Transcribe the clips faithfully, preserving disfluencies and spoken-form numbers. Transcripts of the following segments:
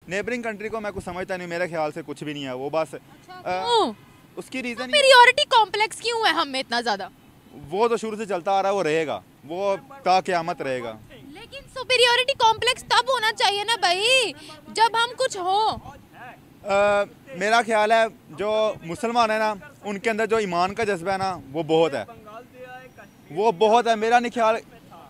Neighbouring country को मैं कुछ समझता नहीं, मेरे ख्याल से कुछ भी नहीं है वो, बस अच्छा, आ, उसकी रीजन सुपीरियॉरिटी कॉम्प्लेक्स क्यों है हम में इतना ज्यादा? वो तो शुरू से चलता आ रहा है, वो रहेगा, वो ता क़यामत रहेगा। लेकिन सुपीरियॉरिटी कॉम्प्लेक्स तब होना चाहिए ना भाई जब हम कुछ हो। आ, मेरा ख्याल है जो मुसलमान है ना, उनके अंदर जो ईमान का जज्बा है ना, वो बहुत है, वो बहुत है। मेरा नहीं ख्याल,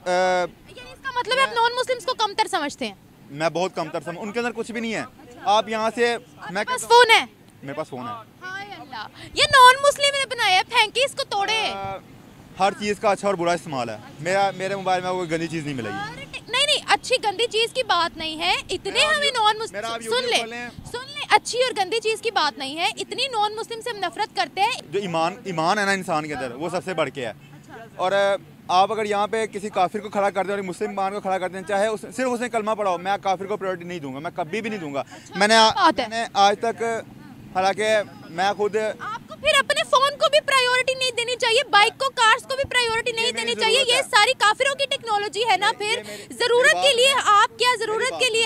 इसका मतलब है आप नॉन मुस्लिम्स को कमतर समझते हैं? मैं बहुत कमतर समझ, उनके अंदर कुछ भी नहीं है। आप यहाँ से, मैं पास फोन है, मेरे पास फोन है। हाय अल्लाह, ये नॉन मुस्लिम ने बनाया है, फेंकी इसको, तोड़े। आ, हर चीज़ का अच्छा और बुरा इस्तेमाल है। मेरा मेरे मोबाइल में कोई गंदी चीज़ नहीं मिलेगी। नहीं नहीं, अच्छी गंदी चीज की बात नहीं है, इतने हमें नॉन मुस्लिम, सुन ले सुन ले, अच्छी और गंदी चीज की बात नहीं है, इतनी नॉन मुस्लिम से हम नफरत करते हैं। जो ईमान ईमान है ना इंसान के अंदर, वो सबसे बढ़ के है। और आप अगर यहाँ पे किसी काफिर को खड़ा कर दें और मुस्लिम मान को खड़ा कर दें, चाहे उस, सिर्फ उसने कलमा पढ़ाओ, मैं काफिर को प्रायोरिटी नहीं दूंगा, मैं कभी भी नहीं दूंगा। मैंने, आ, मैंने आज तक, हालांकि मैं खुद, आपको फिर अपने फोन को भी प्रायोरिटी नहीं देनी चाहिए, बाइक को, कार्स को भी प्रायोरिटी नहीं देनी चाहिए, ये सारी काफिरों की टेक्नोलॉजी है ना, फिर जरूरत के लिए आप क्या, जरूरत के लिए।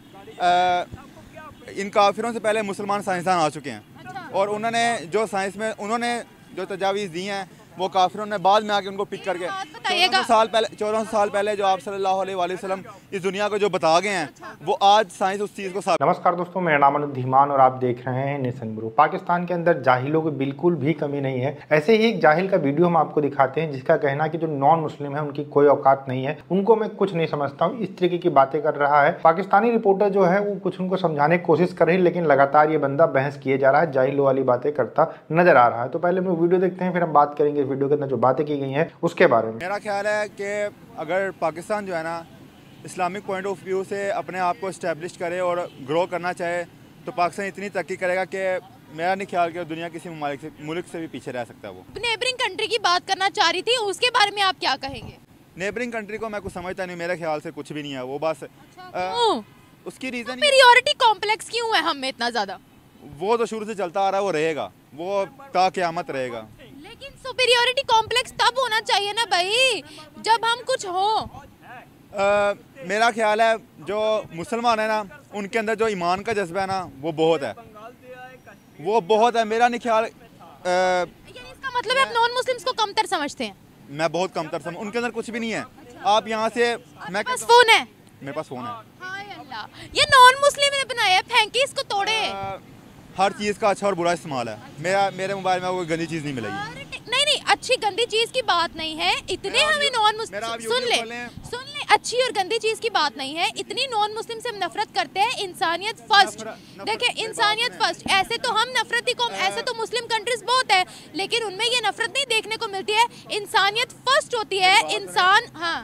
हाँ, इन काफिरों से पहले मुसलमान साइंसदान आ चुके हैं, और उन्होंने जो साइंस में उन्होंने जो तजावीज़ दी हैं, वो काफिरों ने बाद में आके उनको पिक करके चौदह साल पहले चौदह साल पहले जो आप सल्लल्लाहु अलैहि वसल्लम इस दुनिया को जो बता गए हैं, वो आज साइंस उस चीज़ को साबित। नमस्कार दोस्तों, मेरा नाम अनुज धीमान और आप देख रहे हैं नेशन ब्रो। पाकिस्तान के अंदर जाहिलों की बिल्कुल भी कमी नहीं है। ऐसे ही एक जाहिल का वीडियो हम आपको दिखाते हैं जिसका कहना है कि जो नॉन मुस्लिम है उनकी कोई औकात नहीं है, उनको मैं कुछ नहीं समझता हूँ, इस तरीके की बातें कर रहा है। पाकिस्तानी रिपोर्टर जो है वो कुछ उनको समझाने की कोशिश कर रही है, लेकिन लगातार ये बंदा बहस किए जा रहा है, जाहिलों वाली बातें करता नजर आ रहा है। तो पहले हम वीडियो देखते हैं, फिर हम बात करेंगे वीडियो के अंदर जो बातें की गई हैं उसके बारे में। मेरा ख्याल है कि अगर पाकिस्तान जो है ना इस्लामिक पॉइंट ऑफ व्यू से अपने आप को इस्टेब्लिश करे और ग्रो करना चाहे, तो पाकिस्तान इतनी तरक्की करेगा कि मेरा नहीं ख्याल कि दुनिया किसी ममालिक से मुल्क से भी पीछे रह सकता है। वो नेबरिंग कंट्री की बात करना चाह रही थी, उसके बारे में आप क्या कहेंगे? नेबरिंग कंट्री को मैं कुछ समझता नहीं, मेरे ख्याल से कुछ भी नहीं है वो, बस अच्छा, उसकी रीजन सुपीरियॉरिटी कॉम्प्लेक्स क्यों है हम में इतना ज्यादा? वो तो शुरू से चलता आ रहा है, वो रहेगा, वो ता क़यामत रहेगा। लेकिन सुपीरियॉरिटी कॉम्प्लेक्स तब होना चाहिए ना भाई जब हम कुछ हो। आ, मेरा ख्याल है जो मुसलमान है ना, उनके अंदर जो ईमान का जज्बा है ना, वो बहुत है, वो बहुत है। मेरा नहीं ख्याल, इसका मतलब है आप नॉन मुस्लिम्स को कमतर समझते हैं? मैं बहुत कमतर समझ, उनके अंदर कुछ भी नहीं है। आप यहाँ से, मैं पास फोन है, मेरे पास फोन है। हाय अल्लाह, ये नॉन मुस्लिम ने बनाया है, फेंकी इसको, तोड़े। हर चीज़ का अच्छा और बुरा इस्तेमाल है। मेरा मेरे मोबाइल में कोई गंदी चीज़ नहीं मिलेगी। नहीं नहीं, अच्छी गंदी चीज की बात नहीं है, इतने हमें नॉन मुस्लिम, सुन ले सुन ले, अच्छी और गंदी चीज की बात नहीं है, इतनी नॉन मुस्लिम से हम नफरत करते हैं। इंसानियत फर्स्ट, देखे इंसानियत फर्स्ट, ऐसे तो हम नफरती कौम, ऐसे तो मुस्लिम कंट्रीज बहुत है, लेकिन उनमें ये नफरत नहीं देखने को मिलती है। इंसानियत फर्स्ट होती है, इंसान। हाँ,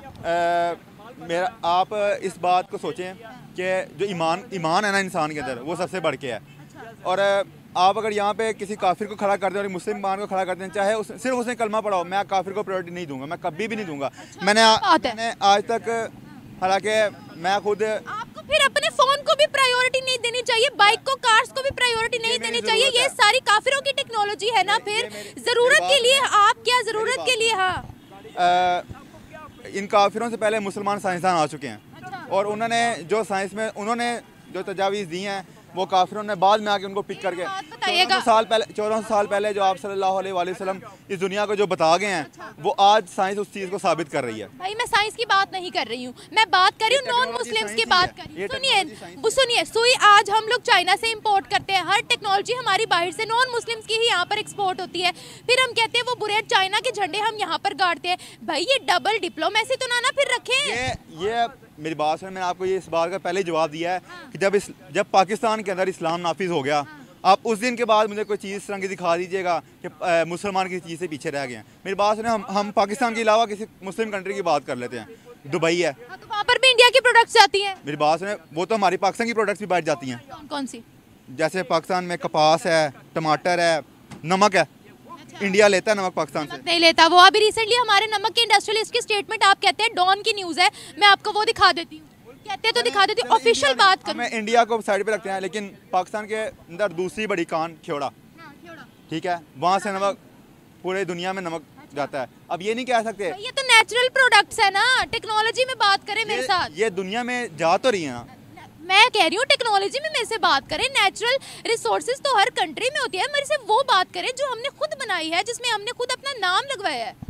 मेरा, आप इस बात को सोचें कि जो ईमान ईमान है ना इंसान के अंदर, वो सबसे बढ़ के है। और आप अगर यहाँ पे किसी काफिर को खड़ा कर दें और मुस्लिम मान को खड़ा कर दें, चाहे उस, सिर्फ उसने कलमा पढ़ाओ, मैं काफिर को प्रायोरिटी नहीं दूंगा, मैं कभी भी नहीं दूंगा। मैंने, आ, मैंने आज तक, हालांकि मैं खुद, आपको फिर अपने फोन को भी प्रायोरिटी नहीं देनी चाहिए, बाइक को, कार्स को भी प्रायोरिटी नहीं देनी चाहिए, ये सारी काफिरों की टेक्नोलॉजी है ना, फिर जरूरत के लिए आप क्या, जरूरत के लिए। हाँ, इन काफिरों से पहले मुसलमान साइंसदान आ चुके हैं, और उन्होंने जो साइंस में उन्होंने जो तजावीज़ दी हैं, वो काफिरों ने बाद में आके उनको पिक करके चौदह साल पहले चौदह साल पहले जो आप सल्लल्लाहु अलैहि वसल्लम इस दुनिया को जो बता गए हैं, वो आज साइंस उस चीज़ को साबित कर रही है। भाई मैं साइंस की बात नहीं कर रही हूँ, मैं बात कर रही हूँ नॉन मुस्लिम्स की बात कर रही हूँ। सुनिए सुनिए, सुई आज हम लोग चाइना से इम्पोर्ट करते हैं, हर टेक्नोलॉजी हमारी बाहर से नॉन मुस्लिम्स की ही यहाँ पर एक्सपोर्ट होती है, फिर हम कहते हैं वो बुरे चाइना के झंडे हम यहाँ पर गाड़ते हैं। भाई ये डबल डिप्लोमेसी तो ना ना फिर रखें। ये ये मेरी बात सुन, मैंने आपको ये इस बात का पहले ही जवाब दिया है कि जब इस जब पाकिस्तान के अंदर इस्लाम नाफिज हो गया, आप उस दिन के बाद मुझे कोई चीज़ इस तरह की दिखा दीजिएगा कि मुसलमान किसी चीज़ से पीछे रह गए हैं। मेरी बात सुने, हम हम पाकिस्तान के अलावा किसी मुस्लिम कंट्री की बात कर लेते हैं, दुबई है, तो वहाँ पर भी इंडिया की प्रोडक्ट्स जाती हैं। मेरी बात सुने, वो तो हमारी पाकिस्तान की प्रोडक्ट्स भी बैठ जाती हैं। कौन कौन सी? जैसे पाकिस्तान में कपास है, टमाटर है, नमक है, इंडिया लेता है नमक पाकिस्तान से नहीं लेता। वो अभी रिसेंटली हमारे नमक के इंडस्ट्रियलिस्ट की स्टेटमेंट आप कहते हैं, डॉन की न्यूज़ है, मैं आपको वो दिखा देती हूँ, कहते हैं तो दिखा देती हूँ, ऑफिशियल बात कर। मैं इंडिया को साइड पे रखते हैं, लेकिन पाकिस्तान के अंदर दूसरी बड़ी कान खेड़ा, ठीक है, वहाँ से नमक पूरे दुनिया में नमक जाता है। अब ये नहीं कह सकते, ये तो नेचुरल प्रोडक्ट्स है ना, टेक्नोलॉजी में बात करें मेरे साथ, ये दुनिया में जा तो रही है ना, मैं कह रही हूँ टेक्नोलॉजी में मेरे से बात करें, नेचुरल रिसोर्सेज तो हर कंट्री में होती है, मेरे से वो बात करें जो हमने खुद बनाई है, जिसमें हमने खुद अपना नाम लगवाया है।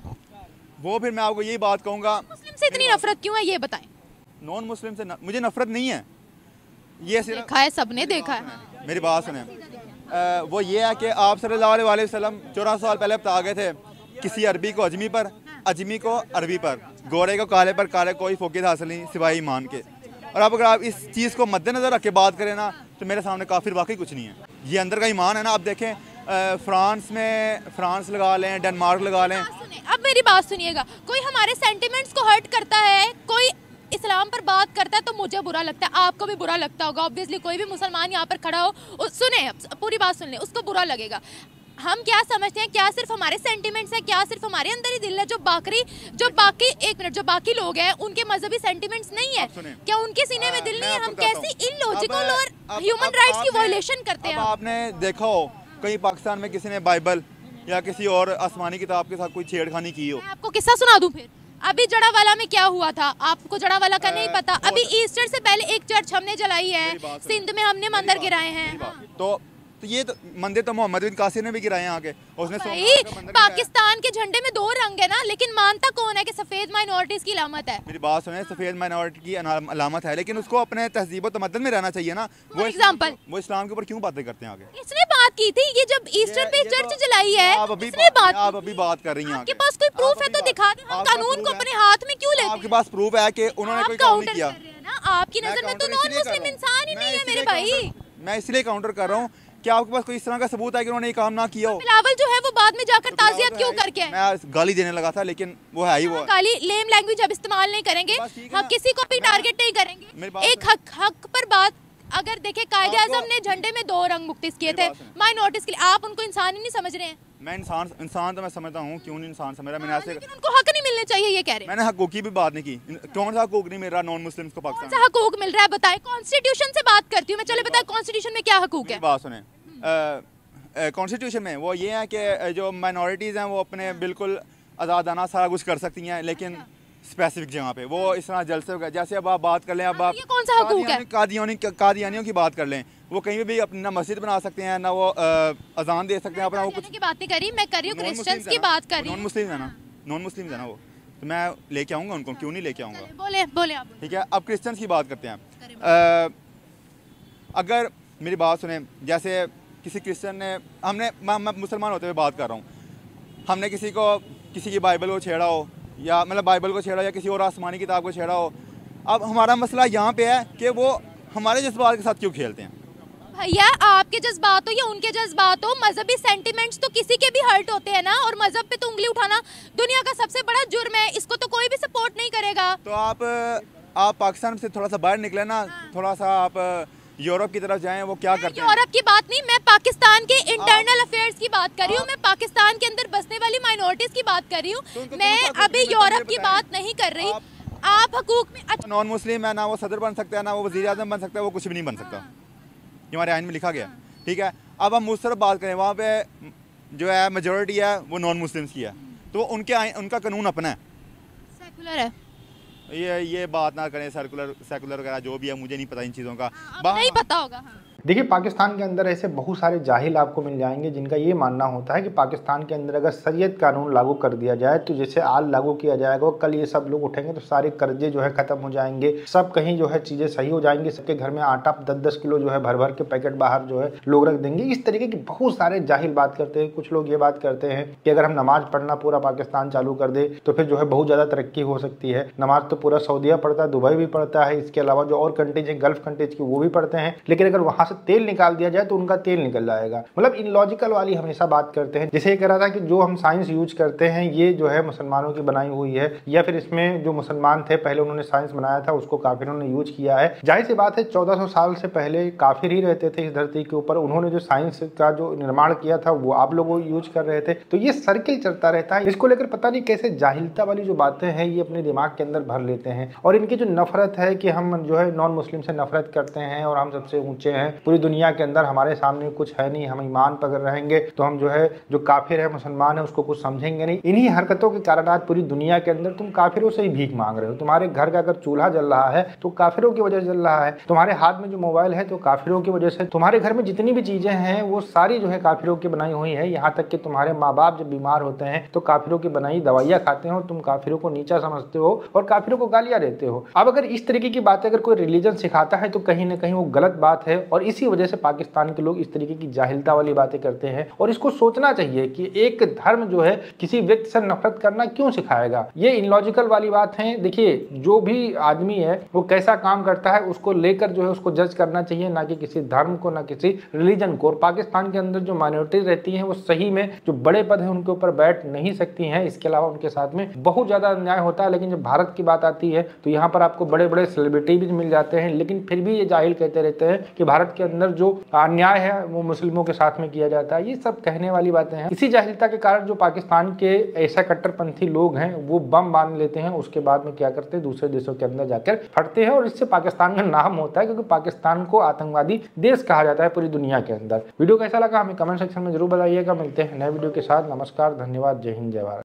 वो फिर मैं आपको यही बात कहूँगा, मुस्लिम से इतनी नफरत क्यों है ये बताएं। नॉन मुस्लिम से न, मुझे नफरत नहीं है, ये सिर्फ देखा है, सबने देखा है। मेरी बात सुने, आ, वो ये है कि आप सल्लल्लाहु अलैहि वसल्लम चौदह साल पहले बता गए थे, किसी अरबी को अजमी पर, अजमी को अरबी पर, गोरे को काले पर, काले कोई फोकियत हासिल नहीं सिवाय ईमान के। और अब अगर आप इस चीज़ को मद्देनजर रख के बात करें ना, तो मेरे सामने काफिर वाकई कुछ नहीं है, ये अंदर का ईमान है ना। आप देखें फ्रांस में, फ्रांस लगा लें, डेनमार्क लगा लें। अब मेरी बात सुनिएगा, कोई हमारे सेंटिमेंट्स को हर्ट करता है, कोई इस्लाम पर बात करता है तो मुझे बुरा लगता है, आपको भी बुरा लगता होगा ऑब्वियसली। कोई भी मुसलमान यहाँ पर खड़ा हो, सुने पूरी बात सुन ले, उसको बुरा लगेगा। हम क्या समझते हैं, क्या सिर्फ हमारे सेंटिमेंट्स हैं, क्या सिर्फ हमारे अंदर ही दिल है? जो बाकी जो बाकी एक मिनट जो बाकी लोग हैं उनके मजहबी सेंटिमेंट्स नहीं है क्या? उनके सीने में दिल नहीं है? हम कैसी इलॉजिकल और ह्यूमन राइट्स की वायलेशन करते हैं। आपने देखा हो कहीं पाकिस्तान में किसी ने बाइबल या किसी और आसमानी किताब के साथ कोई छेड़खानी की हो? मैं आपको किस्सा सुना दूं फिर। अभी जड़ावाला में क्या हुआ था, आपको जड़ावाला का नहीं पता? अभी ईस्टर से पहले एक चर्च हमने जलाई है, सिंध में हमने मंदिर गिराए हैं। तो तो ये तो मंदिर तो मोहम्मद बिन कासिर ने भी गिराए आके, उसने भाई पाकिस्तान के झंडे में दो रंग है ना, लेकिन मानता कौन है कि सफेद माइनॉरिटीज की अलामत है? मेरी बात सुने, सफेद माइनॉरिटी की अलामत है, लेकिन उसको अपने तहजीब और तमद्दुन में रहना चाहिए ना। वो एग्जांपल, वो इस्लाम के ऊपर क्यों बातें करते हैं आगे? इसने बात की थी, ये जब ईस्टर पे चर्च जलाई है, इसने बात आप अभी बात कर रही हैं। आपके पास कोई प्रूफ है तो दिखा दें, हम कानून को अपने हाथ में क्यों लेते हैं? आपके पास प्रूफ है कि उन्होंने कोई काम नहीं किया? आपकी नजर में तो नॉन मुस्लिम इंसान ही नहीं है मेरे भाई। मैं इसलिए काउंटर कर रहा हूँ, क्या आपके पास कोई इस तरह का सबूत है कि उन्होंने ये काम ना किया हो? बिलावल जो है वो बाद में जाकर ताज़ियत क्यों करके है? मैं गाली देने लगा था, लेकिन वो है ही वो। गाली, लेम लैंग्वेज अब इस्तेमाल नहीं करेंगे, हम किसी को भी टारगेट नहीं करेंगे। एक हक हक पर बात, अगर देखे कायदे आज़म ने झंडे में दो रंग मुख्तिस किए थे माइनॉरिटीज के लिए, आप उनको इंसान ही नहीं समझ रहे हैं। मैं इंसान इंसान तो मैं समझता हूँ, क्यों नहीं इंसान समझ रहा? मैंने ऐसे, लेकिन उनको हक नहीं मिलने चाहिए ये कह रहे हैं। मैंने हकूक की भी बात नहीं की, कौन सा हकूक नहीं मिल रहा नॉन मुस्लिम्स को पाकिस्तान? कौन सा हकूक मिल रहा है बताएं? कॉन्स्टिट्यूशन से बात करती हूँ मैं, चले बताएं कॉन्स्टिट्यूशन में क्या हकूक है? बात सुने, कॉन्स्टिट्यूशन में वो ये है कि जो माइनॉरिटीज़ हैं वो अपने बिल्कुल आज़ादाना सारा कुछ कर सकती हैं, लेकिन स्पेसिफिक जगह पे वो इस तरह जलसे हो गए। जैसे अब आप बात कर लें, अब आप ये कौन सा हकूक है? कादियानी कादियानियों की बात कर लें, वो कहीं भी अपनी ना मस्जिद बना सकते हैं, ना वो अजान दे सकते हैं अपना। वो कुछ की बात नहीं करी, मैं कर रही हूँ क्रिश्चियंस की बात कर रही हूँ। नॉन मुस्लिम है ना, नॉन मुस्लिम है ना वो, तो मैं लेके आऊँगा उनको, क्यों नहीं लेके आऊँगा? बोले बोले आप। ठीक है, अब क्रिश्चियंस की बात करते हैं। अगर मेरी बात सुने, जैसे किसी क्रिश्चियन ने, हमने मैं मुसलमान होते हुए बात कर रहा हूँ, हमने किसी को किसी की बाइबल को छेड़ा हो, या मतलब बाइबल को छेड़ा या किसी और आसमानी किताब को छेड़ा हो, अब हमारा मसला यहाँ पे है कि वो हमारे जज्बात के साथ क्यों खेलते हैं? भैया आपके जज्बात हो या उनके जज्बात हो, मजहबी सेंटिमेंट्स तो किसी के भी हर्ट होते हैं ना, और मजहब पे तो उंगली उठाना दुनिया का सबसे बड़ा जुर्म है, इसको तो कोई भी सपोर्ट नहीं करेगा। तो आप आप पाकिस्तान से थोड़ा सा बाहर निकले ना, थोड़ा सा आप यूरोप की तरफ जाएं, वो क्या करते हैं? यूरोप की बात नहीं, मैं पाकिस्तान के इंटरनल अफेयर्स की बात कर रही हूँ, मैं पाकिस्तान के अंदर बसने वाली माइनॉरिटीज की बात कर रही हूँ, मैं अभी यूरोप की बात नहीं कर रही। आप हकूक में अच्छा, नॉन मुस्लिम है ना, वो सदर बन सकता है, ना वो वज़ीर आज़म बन सकता है, वो कुछ भी नहीं बन सकता, ये हमारे आइन में लिखा गया। ठीक है, अब हम उस तरफ बात करें, वहाँ पे जो है मेजोरिटी है वो नॉन मुस्लिम्स की है, तो उनके आइन, उनका कानून अपना है, सेकुलर है। ये ये बात ना करें, सर्कुलर सेकुलर वगैरह जो भी है, मुझे नहीं पता इन चीज़ों का, नहीं पता होगा। हाँ। देखिए पाकिस्तान के अंदर ऐसे बहुत सारे जाहिल आपको मिल जाएंगे जिनका ये मानना होता है कि पाकिस्तान के अंदर अगर शरीयत कानून लागू कर दिया जाए तो जैसे आज लागू किया जाएगा, कल ये सब लोग उठेंगे तो सारे कर्जे जो है खत्म हो जाएंगे, सब कहीं जो है चीज़ें सही हो जाएंगी, सबके घर में आटा दस दस किलो जो है भर भर के पैकेट बाहर जो है लोग रख देंगे। इस तरीके की बहुत सारे जाहिल बात करते हैं। कुछ लोग ये बात करते हैं कि अगर हम नमाज पढ़ना पूरा पाकिस्तान चालू कर दे तो फिर जो है बहुत ज़्यादा तरक्की हो सकती है। नमाज तो पूरा सऊदीया पढ़ता है, दुबई भी पढ़ता है, इसके अलावा जो और कंट्रीज हैं गल्फ कंट्रीज की वो भी पढ़ते हैं, लेकिन अगर वहाँ से तेल निकाल दिया जाए तो उनका तेल निकल जाएगा। मतलब इनलॉजिकल वाली हमेशा बात करते हैं। जैसे ये कह रहा था कि जो हम साइंस यूज करते हैं ये जो है मुसलमानों की बनाई हुई है, या फिर इसमें जो मुसलमान थे पहले उन्होंने साइंस बनाया था उसको काफिरों ने यूज किया है। जाहिर सी बात है चौदह सौ साल से पहले काफिर ही रहते थे इस धरती के ऊपर, उन्होंने जो साइंस का जो निर्माण किया था वो आप लोग यूज कर रहे थे, तो ये सर्किल चलता रहता है। इसको लेकर पता नहीं कैसे जाहिलता वाली जो बातें हैं ये अपने दिमाग के अंदर भर लेते हैं, और इनकी जो नफरत है कि हम जो है नॉन मुस्लिम से नफरत करते हैं और हम सबसे ऊंचे हैं, पूरी दुनिया के अंदर हमारे सामने कुछ है नहीं, हम ईमान पकड़ रहेंगे तो हम जो है जो काफिर है मुसलमान है उसको कुछ समझेंगे नहीं। इन्हीं हरकतों के कारण आज पूरी दुनिया के अंदर तुम काफिरों से ही भीख मांग रहे हो। तुम्हारे घर का अगर चूल्हा जल रहा है तो काफिरों की वजह से जल रहा है, तुम्हारे हाथ में जो मोबाइल है तो काफिरों की वजह से, तुम्हारे घर में जितनी भी चीजें हैं वो सारी जो है काफिरों की बनाई हुई है। यहाँ तक कि तुम्हारे माँ बाप जब बीमार होते हैं तो काफिरों की बनाई दवाइयाँ खाते हो, तुम काफिरों को नीचा समझते हो और काफिरों को गालियां देते हो। अब अगर इस तरीके की बातें अगर कोई रिलीजन सिखाता है तो कहीं ना कहीं वो गलत बात है और इसी वजह से पाकिस्तान के लोग इस तरीके की जाहिलता वाली बातें करते हैं। और इसको सोचना चाहिए कि एक धर्म जो है किसी व्यक्ति से नफरत करना क्यों सिखाएगा, ये इनलॉजिकल वाली बात है। देखिए जो भी आदमी है वो कैसा काम करता है उसको लेकर जो है उसको जज करना चाहिए, ना कि किसी धर्म को, ना किसी रिलीजन को। और पाकिस्तान के अंदर जो माइनॉरिटी रहती है वो सही में जो बड़े पद है उनके ऊपर बैठ नहीं सकती हैं, इसके अलावा उनके साथ में बहुत ज्यादा अन्याय होता है। लेकिन जब भारत की बात आती है तो यहाँ पर आपको बड़े बड़े सेलिब्रिटी भी मिल जाते हैं, लेकिन फिर भी ये जाहिल कहते रहते हैं कि भारत के अंदर जो अन्याय है वो मुस्लिमों के साथ में किया जाता है। ये सब कहने वाली बातें हैं। इसी जाहिलता के कारण जो पाकिस्तान के ऐसा कट्टरपंथी लोग हैं वो बम बांध लेते हैं, उसके बाद में क्या करते हैं दूसरे देशों के अंदर जाकर फटते हैं और इससे पाकिस्तान का नाम होता है, क्योंकि पाकिस्तान को आतंकवादी देश कहा जाता है पूरी दुनिया के अंदर। वीडियो कैसा लगा हमें कमेंट सेक्शन में जरूर बताइएगा। मिलते हैं नए वीडियो के साथ। नमस्कार, धन्यवाद, जय हिंद, जय भारत।